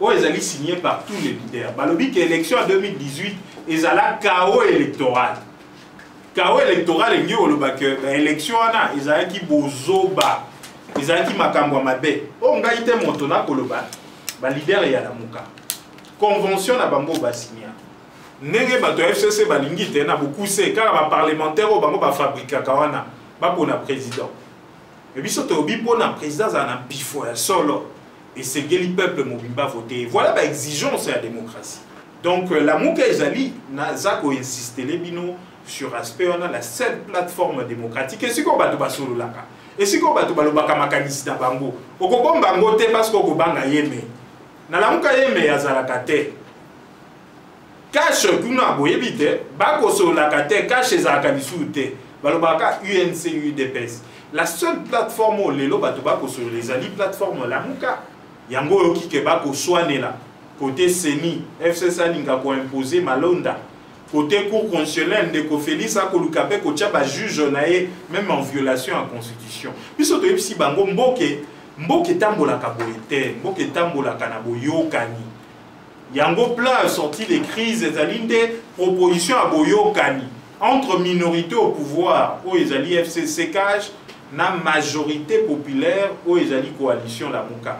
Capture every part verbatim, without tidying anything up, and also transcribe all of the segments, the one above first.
où ils allaient signer par tous les leaders. Balobi que l'élection en deux mille dix-huit, ils allaient chaos électoral. Chaos électoral, ils ont l'élection, ils allaient qui bozoba, ils allaient qui makambwa mabe. On a été montona koloba, ba leader ya la muka. Convention na bango ba signer. Nenge bato F C C balingi te na beaucoup c'est car ba parlementaire bango ba fabrika kawana ba pona président. Et puis surtout obi pona président za na bifo ya solo et c'est que le peuple mobimba voter. Voilà ba exigence de la démocratie. Donc la muka ezali na zako insister les bino sur aspect on a la seule plateforme démocratique et si ko bato ba solo laka. Et si ko bato ba lobaka makanisi na bango. Okoko bango te parce que ko banga yeme. Na la muka yeme ya zalaka te. Cache kuna boyebite bako so la kate cache za kanisute balobaka U N C U D P S la seule plateforme où lelo bato bako so les ali plateforme la muka yango yoki ke bako soane la côté Seni F C C linga ko imposer malonda côté cour constitutionnelle de ko Félix akoluka pe ko tcha ba juge nae même en violation en constitution biso to yebisi bango mboke mboke tambola ka boyete mboke tambola kana boyokani Yango plan a sorti les crises et des propositions à Boyo Kani entre minorités au pouvoir où ils allaient F C C cache na majorité populaire où ils allaient coalition la Mouka.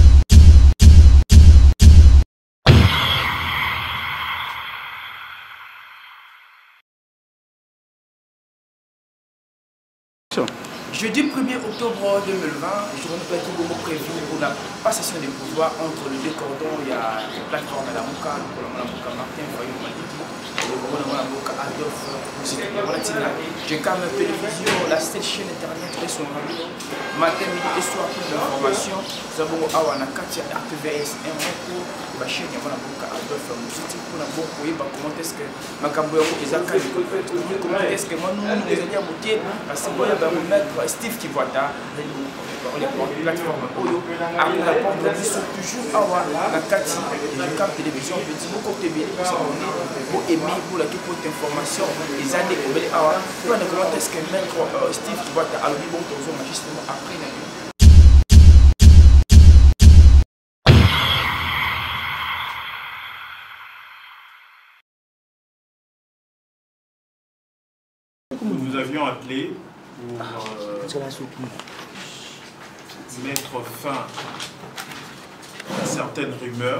Jeudi premier octobre deux mille vingt, journée petit moment prévu pour la passation des pouvoirs entre les deux cordons. Il y a une plateforme à la Mouka, la Mouka Martin, Voyou Maliki, la Mouka Adolphe, j'ai quand même télévision, la seule chaîne internet et son radio. Matin, midi et soir, plus d'informations. Nous avons Awana Katia, R T V S, un mot pour la chaîne, il y a la Mouka Adolphe, pour la Mouka, comment est-ce que Makambo est à comment est-ce que moi nous nous allons à Mouké, parce que moi, je vais Steve qui voit là, on les plateformes Oyo, après la porte, ils sont toujours à la Kati, et la télévision, je dis beaucoup de bien, pour aimer, pour la toute information, les années au Bélé Awa, pour ne comment est-ce que maître Steve qui voit là, alors bon, justement après la nuit. Nous avions appelé pour euh, mettre fin à certaines rumeurs.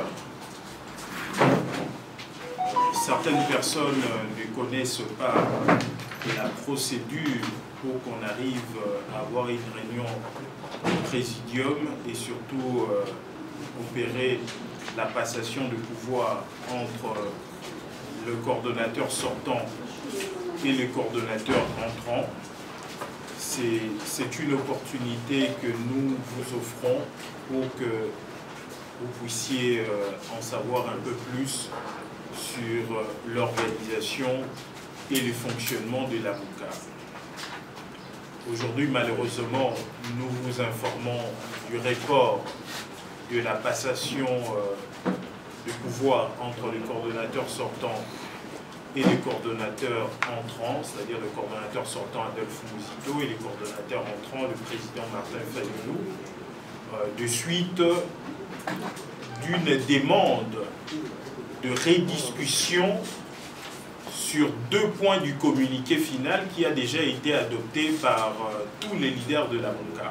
Certaines personnes ne connaissent pas la procédure pour qu'on arrive à avoir une réunion au présidium et surtout euh, opérer la passation de pouvoir entre le coordonnateur sortant et le coordonnateur entrant. C'est une opportunité que nous vous offrons pour que vous puissiez en savoir un peu plus sur l'organisation et le fonctionnement de la Mouka. Aujourd'hui, malheureusement, nous vous informons du report de la passation de pouvoir entre le coordonnateur sortant et les coordonnateurs entrants, c'est-à-dire le coordonnateur sortant Adolphe Mouzito et les coordonnateurs entrants, le président Martin Fayoulou, euh, de suite d'une demande de rediscussion sur deux points du communiqué final qui a déjà été adopté par euh, tous les leaders de la Mouka.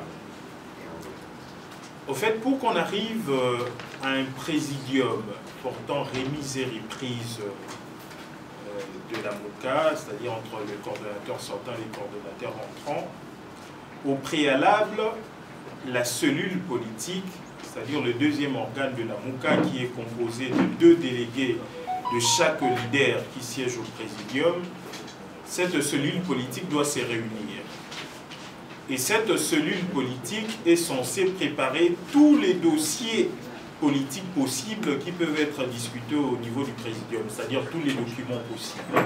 Au fait, pour qu'on arrive euh, à un présidium portant remise et reprise de la Mouka, c'est-à-dire entre le coordonnateur sortant et les coordonnateurs entrants, au préalable, la cellule politique, c'est-à-dire le deuxième organe de la Mouka qui est composé de deux délégués de chaque leader qui siège au présidium, cette cellule politique doit se réunir. Et cette cellule politique est censée préparer tous les dossiers politiques possibles qui peuvent être discutés au niveau du présidium, c'est-à-dire tous les documents possibles.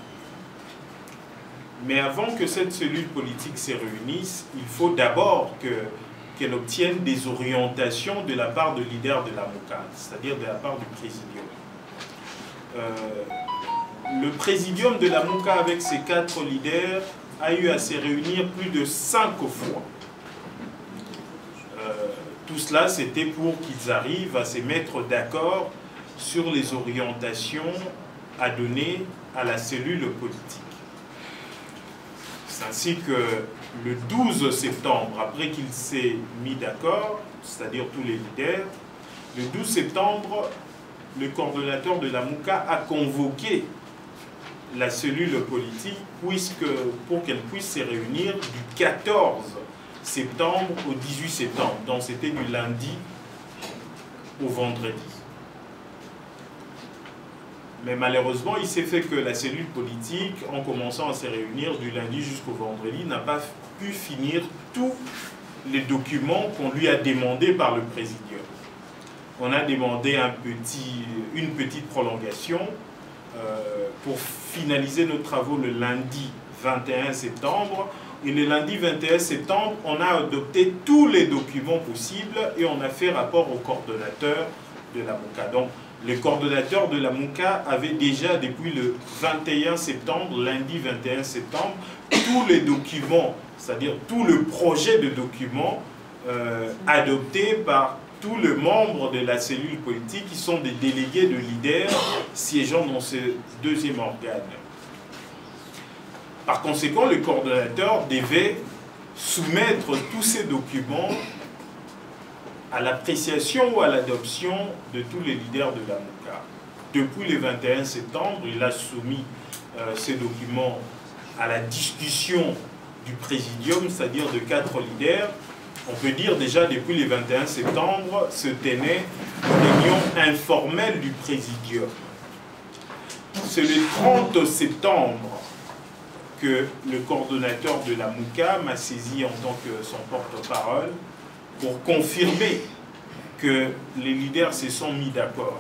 Mais avant que cette cellule politique se réunisse, il faut d'abord qu'elle obtienne des orientations de la part de leaders de la Mouka, c'est-à-dire de la part du présidium. Euh, le présidium de la Mouka, avec ses quatre leaders, a eu à se réunir plus de cinq fois. Euh, tout tout cela, c'était pour qu'ils arrivent à se mettre d'accord sur les orientations à donner à la cellule politique. C'est ainsi que le douze septembre, après qu'il s'est mis d'accord, c'est-à-dire tous les leaders, le douze septembre, le coordonnateur de la Mouka a convoqué la cellule politique puisque, pour qu'elle puisse se réunir du quatorze septembre au dix-huit septembre. Donc c'était du lundi au vendredi. Mais malheureusement, il s'est fait que la cellule politique, en commençant à se réunir du lundi jusqu'au vendredi, n'a pas pu finir tous les documents qu'on lui a demandés par le présidium. On a demandé un petit, une petite prolongation euh, pour finaliser nos travaux le lundi vingt et un septembre. Et le lundi vingt et un septembre, on a adopté tous les documents possibles et on a fait rapport au coordonnateur de la Mouka. Donc, le coordonnateur de la Mouka avait déjà, depuis le vingt et un septembre, lundi vingt et un septembre, tous les documents, c'est-à-dire tout le projet de documents euh, adopté par tous les membres de la cellule politique qui sont des délégués de leaders siégeant dans ce deuxième organe. Par conséquent, le coordonnateur devait soumettre tous ces documents à l'appréciation ou à l'adoption de tous les leaders de la Mouka. Depuis le vingt et un septembre, il a soumis euh, ces documents à la discussion du présidium, c'est-à-dire de quatre leaders. On peut dire déjà depuis le vingt et un septembre se tenait une réunion informelle du présidium. C'est le trente septembre que le coordonnateur de la Mouka m'a saisi en tant que son porte-parole pour confirmer que les leaders se sont mis d'accord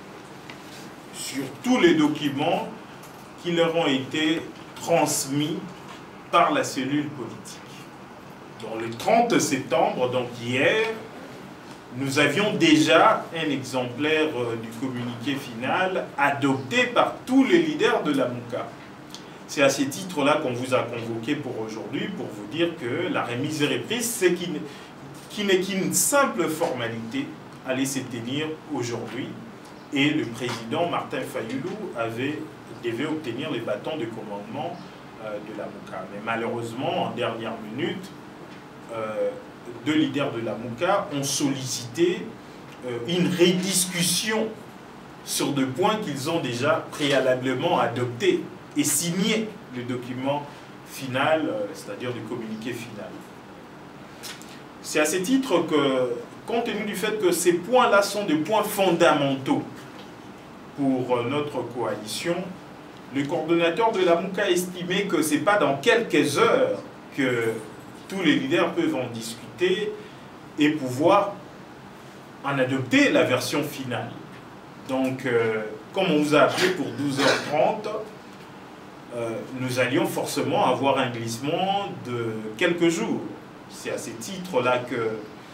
sur tous les documents qui leur ont été transmis par la cellule politique. Donc le trente septembre, donc hier, nous avions déjà un exemplaire du communiqué final adopté par tous les leaders de la Mouka. C'est à ce titre-là qu'on vous a convoqué pour aujourd'hui, pour vous dire que la remise et reprise, c'est qui qui n'est qu'une simple formalité, allait se tenir aujourd'hui. Et le président Martin Fayoulou avait, devait obtenir les bâtons de commandement euh, de la Mouka. Mais malheureusement, en dernière minute, euh, deux leaders de la Mouka ont sollicité euh, une rediscussion sur deux points qu'ils ont déjà préalablement adoptés et signé le document final, euh, c'est-à-dire le communiqué final. C'est à ce titre que, compte tenu du fait que ces points-là sont des points fondamentaux pour notre coalition, le coordonnateur de la Mouka a estimé que ce n'est pas dans quelques heures que tous les leaders peuvent en discuter et pouvoir en adopter la version finale. Donc, euh, comme on vous a appelé pour douze heures trente, euh, nous allions forcément avoir un glissement de quelques jours. C'est à ce titre-là que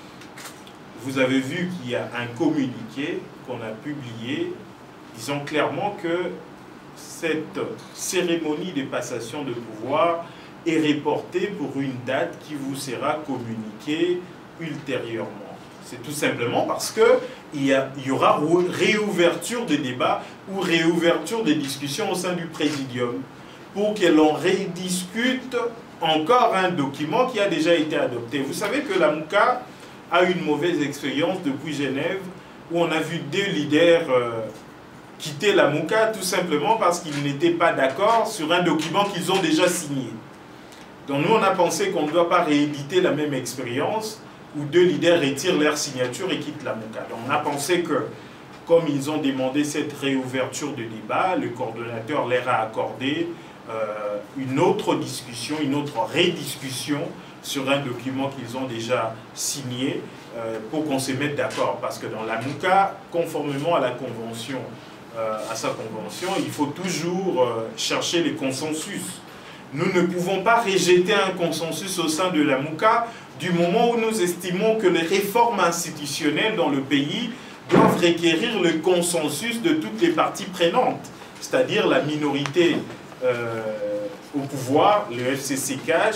vous avez vu qu'il y a un communiqué qu'on a publié disant clairement que cette cérémonie de passation de pouvoir est reportée pour une date qui vous sera communiquée ultérieurement. C'est tout simplement parce qu'il y, y aura réouverture des débats ou réouverture des discussions au sein du présidium pour que l'on rediscute encore un document qui a déjà été adopté. Vous savez que la Mouka a une mauvaise expérience depuis Genève où on a vu deux leaders euh, quitter la Mouka tout simplement parce qu'ils n'étaient pas d'accord sur un document qu'ils ont déjà signé. Donc nous on a pensé qu'on ne doit pas rééditer la même expérience où deux leaders retirent leur signature et quittent la Mouka. Donc on a pensé que comme ils ont demandé cette réouverture de débat, le coordonnateur leur a accordé Euh, une autre discussion, une autre rediscussion sur un document qu'ils ont déjà signé euh, pour qu'on se mette d'accord. Parce que dans la Mouka, conformément à la convention, euh, à sa convention, il faut toujours euh, chercher les consensus. Nous ne pouvons pas rejeter un consensus au sein de la Mouka du moment où nous estimons que les réformes institutionnelles dans le pays doivent requérir le consensus de toutes les parties prenantes, c'est-à-dire la minorité Euh, au pouvoir, le F C C Cash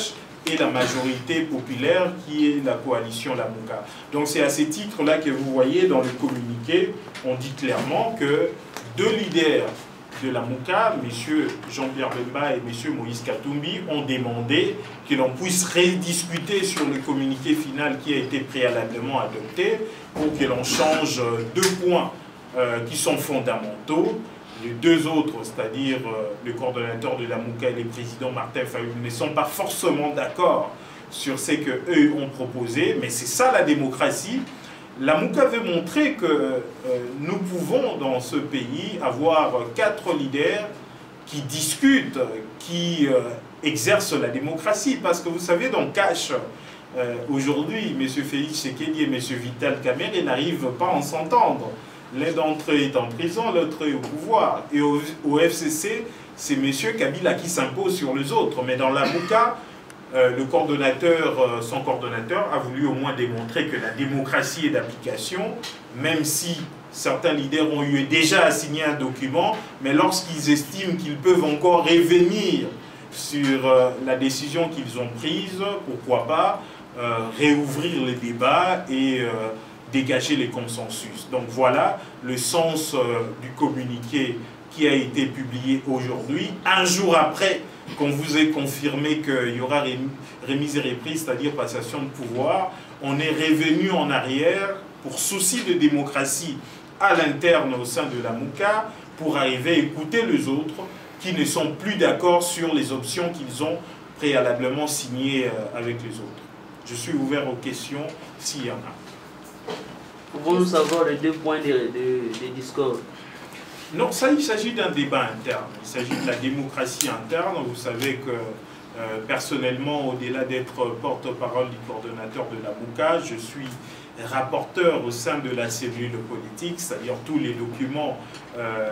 et la majorité populaire qui est la coalition Lamuka. Donc c'est à ces titres-là que vous voyez dans le communiqué, on dit clairement que deux leaders de Lamuka, M. Jean-Pierre Bemba et M. Moïse Katumbi, ont demandé que l'on puisse rediscuter sur le communiqué final qui a été préalablement adopté pour que l'on change deux points euh, qui sont fondamentaux. Les deux autres, c'est-à-dire euh, le coordonnateur de Lamuka et le président Martin Fayulu, ne sont pas forcément d'accord sur ce qu'eux ont proposé, mais c'est ça la démocratie. Lamuka veut montrer que euh, nous pouvons dans ce pays avoir quatre leaders qui discutent, qui euh, exercent la démocratie. Parce que vous savez, dans Cash, euh, aujourd'hui, M. Félix Tshisekedi et M. Vital Kamerhe n'arrivent pas à s'entendre. L'un d'entre eux est en prison, l'autre est au pouvoir. Et au, au F C C, c'est M. Kabila qui s'impose sur les autres. Mais dans Lamuka, Euh, le coordonnateur, euh, son coordonnateur a voulu au moins démontrer que la démocratie est d'application, même si certains leaders ont eu déjà à signer un document, mais lorsqu'ils estiment qu'ils peuvent encore revenir sur euh, la décision qu'ils ont prise, pourquoi pas euh, réouvrir les débats et euh, dégager les consensus. Donc voilà le sens euh, du communiqué qui a été publié aujourd'hui, un jour après qu'on vous ait confirmé qu'il y aura remise et reprise, c'est-à-dire passation de pouvoir. On est revenu en arrière pour souci de démocratie à l'interne au sein de Lamuka pour arriver à écouter les autres qui ne sont plus d'accord sur les options qu'ils ont préalablement signées avec les autres. Je suis ouvert aux questions s'il y en a. Pouvons-nous savoir les deux points de, de, de discours? Non, ça, il s'agit d'un débat interne. Il s'agit de la démocratie interne. Vous savez que, euh, personnellement, au-delà d'être porte-parole du coordonnateur de Lamuka, je suis rapporteur au sein de la cellule politique, c'est-à-dire tous les documents euh,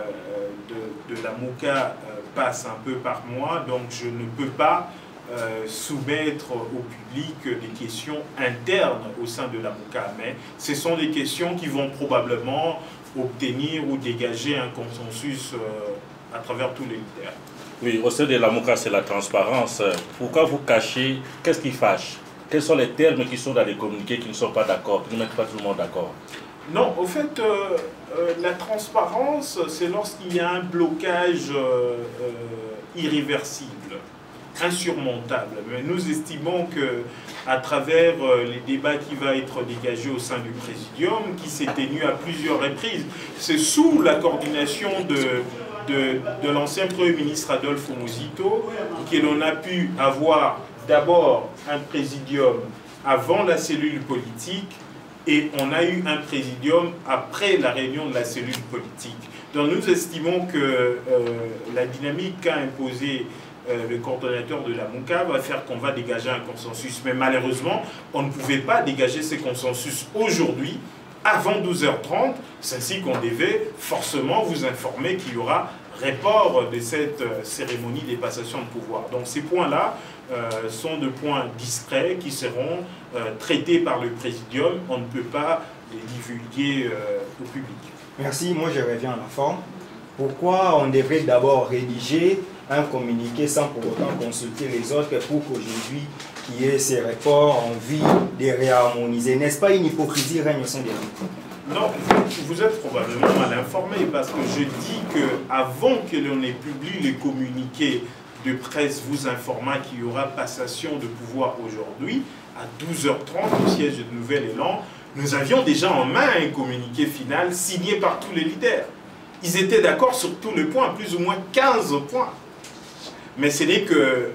de, de Lamuka euh, passent un peu par moi, donc je ne peux pas euh, soumettre au public des questions internes au sein de Lamuka, mais ce sont des questions qui vont probablement obtenir ou dégager un consensus euh, à travers tous les leaders. Oui, au sein de Lamuka, c'est la transparence. Pourquoi vous cachez? Qu'est-ce qui fâche? Quels sont les termes qui sont dans les communiqués qui ne sont pas d'accord, qui ne mettent pas tout le monde d'accord? Non, au fait, euh, euh, la transparence, c'est lorsqu'il y a un blocage euh, euh, irréversible, insurmontable. Mais nous estimons que à travers euh, les débats qui vont être dégagés au sein du Présidium, qui s'est tenu à plusieurs reprises, c'est sous la coordination de, de, de l'ancien Premier ministre Adolphe Muzito que l'on a pu avoir d'abord un Présidium avant la cellule politique et on a eu un Présidium après la réunion de la cellule politique. Donc nous estimons que euh, la dynamique qu'a imposée Euh, le coordonnateur de Lamuka va faire qu'on va dégager un consensus. Mais malheureusement, on ne pouvait pas dégager ce consensus aujourd'hui, avant douze heures trente. C'est ainsi qu'on devait forcément vous informer qu'il y aura report de cette euh, cérémonie des passations de pouvoir. Donc ces points-là euh, sont des points discrets qui seront euh, traités par le Présidium. On ne peut pas les divulguer euh, au public. Merci. Moi, je reviens à la forme. Pourquoi on devrait d'abord rédiger un communiqué sans pour autant consulter les autres pour qu'aujourd'hui, qu'il y ait ces reports, envie de réharmoniser? N'est-ce pas une hypocrisie règne au sein des groupes? Non, vous êtes probablement mal informé parce que je dis qu'avant que l'on ait publié les communiqués de presse vous informant qu'il y aura passation de pouvoir aujourd'hui, à douze heures trente au siège de Nouvel Élan, nous avions déjà en main un communiqué final signé par tous les leaders. Ils étaient d'accord sur tous les points, plus ou moins quinze points. Mais ce n'est que euh,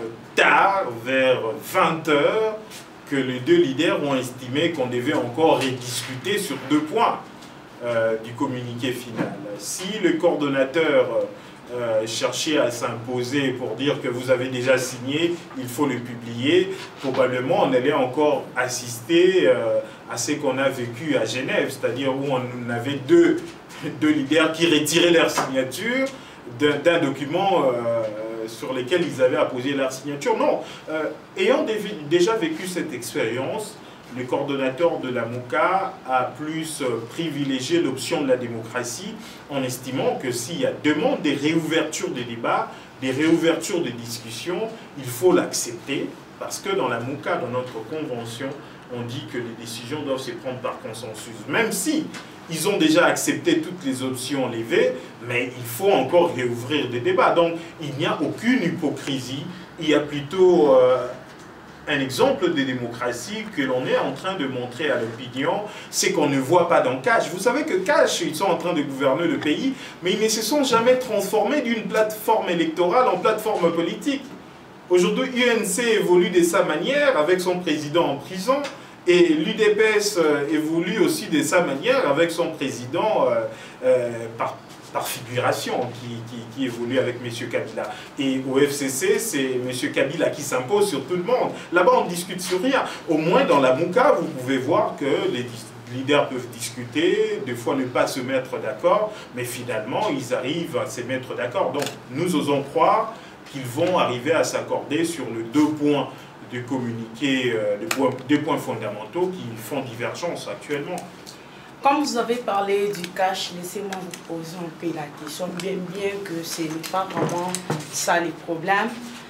tard, vers vingt heures, que les deux leaders ont estimé qu'on devait encore rediscuter sur deux points euh, du communiqué final. Si le coordonnateur euh, cherchait à s'imposer pour dire que vous avez déjà signé, il faut le publier, probablement on allait encore assister euh, à ce qu'on a vécu à Genève, c'est-à-dire où on avait deux, deux leaders qui retiraient leur signature d'un document euh, sur lesquels ils avaient apposé leur signature. Non, euh, ayant déjà vécu cette expérience, le coordonnateur de Lamuka a plus privilégié l'option de la démocratie en estimant que s'il y a demande des réouvertures des débats, des réouvertures des discussions, il faut l'accepter Parce que dans la MOUCA, dans notre convention, on dit que les décisions doivent se prendre par consensus. Même si ils ont déjà accepté toutes les options levées, mais il faut encore réouvrir des débats. Donc, il n'y a aucune hypocrisie. Il y a plutôt euh, un exemple de démocratie que l'on est en train de montrer à l'opinion, c'est qu'on ne voit pas dans Cash. Vous savez que Cash, ils sont en train de gouverner le pays, mais ils ne se sont jamais transformés d'une plateforme électorale en plateforme politique. Aujourd'hui, U N C évolue de sa manière avec son président en prison. Et l'U D P S euh, évolue aussi de sa manière avec son président euh, euh, par, par figuration qui, qui, qui évolue avec M. Kabila. Et au F C C, c'est M. Kabila qui s'impose sur tout le monde. Là-bas, on ne discute sur rien. Au moins, dans la MOUCA, vous pouvez voir que les leaders peuvent discuter, des fois ne pas se mettre d'accord, mais finalement, ils arrivent à se mettre d'accord. Donc, nous osons croire qu'ils vont arriver à s'accorder sur les deux points de communiquer euh, des, points, des points fondamentaux qui font divergence actuellement. Comme vous avez parlé du cash, laissez-moi vous poser un peu la question, bien, bien que ce n'est pas vraiment ça les problèmes.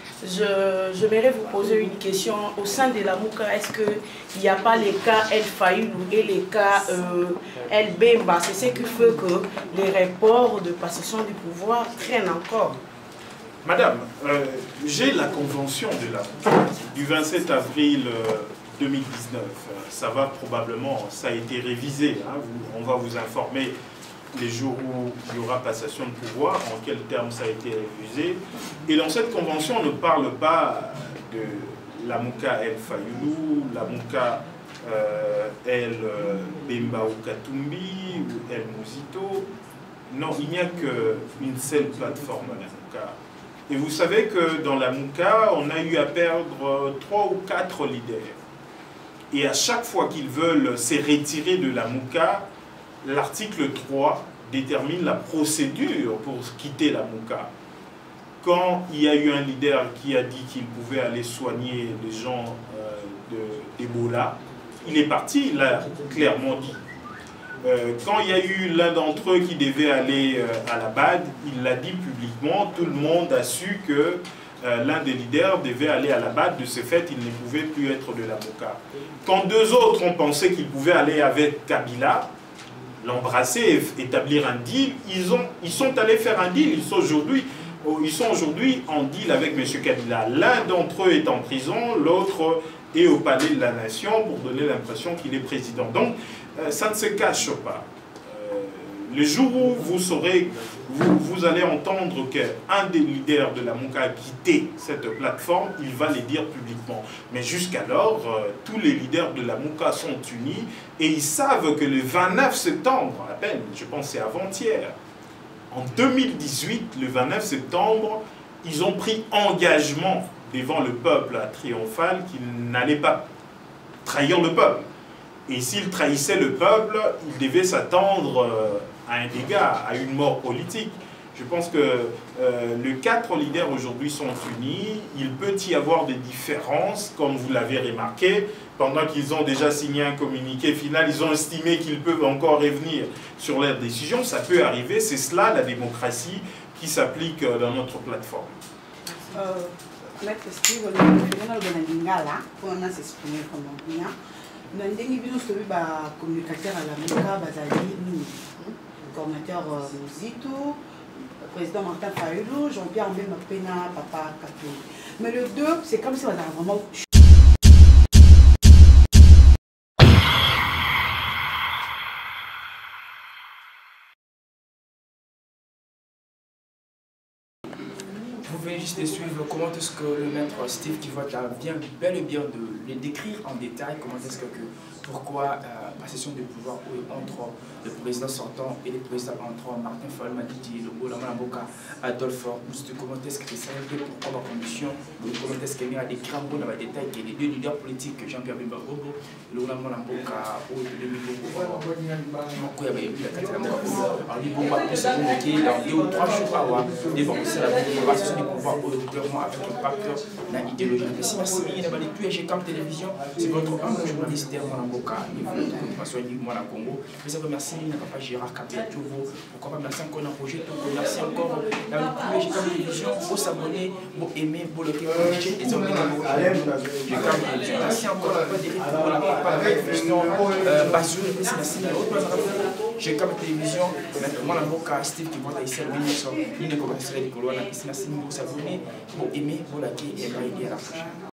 Je, je voudrais vous poser une question. Au sein de la MOUCA, est-ce qu'il n'y a pas les cas El Fayoulou et les cas euh, El Bemba? C'est ce qui fait que les rapports de passation du pouvoir traînent encore. Madame, euh, j'ai la convention de la MOUCA du vingt-sept avril euh, deux mille dix-neuf. Ça va probablement, ça a été révisé. Hein, vous, on va vous informer les jours où il y aura passation de pouvoir, en quels termes ça a été révisé. Et dans cette convention, on ne parle pas de la MOUCA El Fayoulou, la MOUCA euh, El Bemba ou Katumbi ou El Mouzito. Non, il n'y a qu'une seule plateforme à la MOUCA. Et vous savez que dans la MOUCA, on a eu à perdre trois ou quatre leaders. Et à chaque fois qu'ils veulent se retirer de la MOUCA, l'article trois détermine la procédure pour quitter la MOUCA. Quand il y a eu un leader qui a dit qu'il pouvait aller soigner les gens euh, d'Ebola, il est parti, il l'a clairement dit. Euh, quand il y a eu l'un d'entre eux qui devait aller euh, à la B A D, il l'a dit publiquement, tout le monde a su que euh, l'un des leaders devait aller à la B A D, de ce fait il ne pouvait plus être de la MOUCA. Quand deux autres ont pensé qu'ils pouvaient aller avec Kabila, l'embrasser, établir un deal, ils, ont, ils sont allés faire un deal, ils sont aujourd'hui ils sont aujourd'hui en deal avec M. Kabila. L'un d'entre eux est en prison, l'autre est au palais de la nation pour donner l'impression qu'il est président. Donc, euh, ça ne se cache pas. Euh, le jour où vous saurez, vous, vous allez entendre qu'un des leaders de la MOUCA a quitté cette plateforme, il va le dire publiquement. Mais jusqu'alors, euh, tous les leaders de la MOUCA sont unis et ils savent que le vingt-neuf septembre, à peine, je pense c'est avant-hier, en deux mille dix-huit, le vingt-neuf septembre, ils ont pris engagement devant le peuple à Triomphal qu'ils n'allaient pas trahir le peuple. Et s'ils trahissaient le peuple, ils devaient s'attendre à un dégât, à une mort politique. Je pense que euh, les quatre leaders aujourd'hui sont unis. Il peut y avoir des différences, comme vous l'avez remarqué. Pendant qu'ils ont déjà signé un communiqué final, ils ont estimé qu'ils peuvent encore revenir sur leurs décisions. Ça peut arriver, c'est cela la démocratie qui s'applique dans notre plateforme. Euh, Maître Steve, le président de la Lingala, pour en s'exprimer comme on dit, nous avons dit que nous sommes communicateurs à la MOUCA, Bazali, nous, coordinateur Mouzito, président Martin Fayoulou, Jean-Pierre Mbemba Pena, Papa Katou. Mais le deux, c'est comme si on avait vraiment... Vous venez juste de suivre comment est-ce que le maître Steve Kivota vient bel et bien de les décrire en détail, comment est-ce que, pourquoi euh, la session de pouvoir entre le président sortant et le président entrant, Martin Fayoulou Madidi, le Boulama Mboka, Adolphe Moustou, comment est-ce que c'est un peu pour prendre condition, comment est-ce qu'il y a des grands mots dans le détail, que les deux leaders politiques, Jean-Pierre Bemba Bobo, le Boulama Mboka, ou le Bobo, Alors, il faut pas que ça vous mettez dans deux ou trois jours à avoir des banques. C'est la conversation du pouvoir clairement avec un facteur dans l'idéologie. Mais si merci, il y a des P G comme télévision, c'est votre humble journaliste Dermona Mboka, il faut que vous soyez uniquement à Congo. Mais ça merci, il n'y a pas Gérard Capet, pourquoi pas merci encore dans le projet, merci encore dans le P G comme télévision, vous s'abonner, vous aimer, vous le partager, les hommes merci encore pour des réflexions, Bassou, merci, j'ai comme télévision, moi la Mboka, Steve qui voit ici, il ne commence pas à dire que l'on a ici, merci, vous s'abonner, vous aimer, vous liker et à la prochaine.